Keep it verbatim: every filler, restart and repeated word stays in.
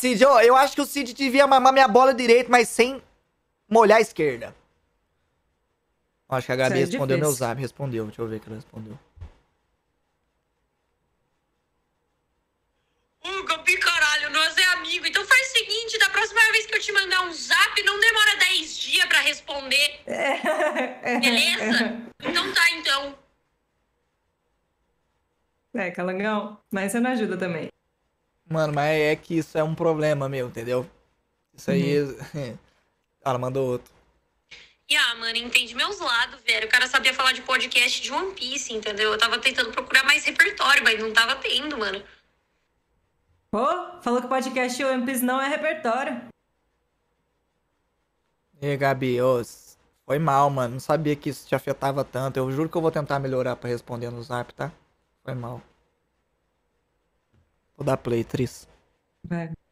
Cid, ó, eu acho que o Cid devia mamar minha bola direito, mas sem molhar a esquerda. Acho que a Gabi Isso é respondeu meu difícil. zap. Respondeu, deixa eu ver que ela respondeu. Ô, Gabi, caralho, nós é amigo. Então faz o seguinte, da próxima vez que eu te mandar um zap, não demora dez dias pra responder. Beleza? Então tá, então. É, Calangão, mas você não ajuda também. Mano, mas é que isso é um problema meu, entendeu? Isso aí. Uhum. Ela mandou outro. E ah, mano, entende meus lados, velho. O cara sabia falar de podcast de One Piece, entendeu? Eu tava tentando procurar mais repertório, mas não tava tendo, mano. Pô, falou que podcast One Piece não é repertório. E aí, Gabi, ô, s- foi mal, mano. Não sabia que isso te afetava tanto. Eu juro que eu vou tentar melhorar pra responder no zap, tá? Foi mal. Vou dar play, Tris. Vai.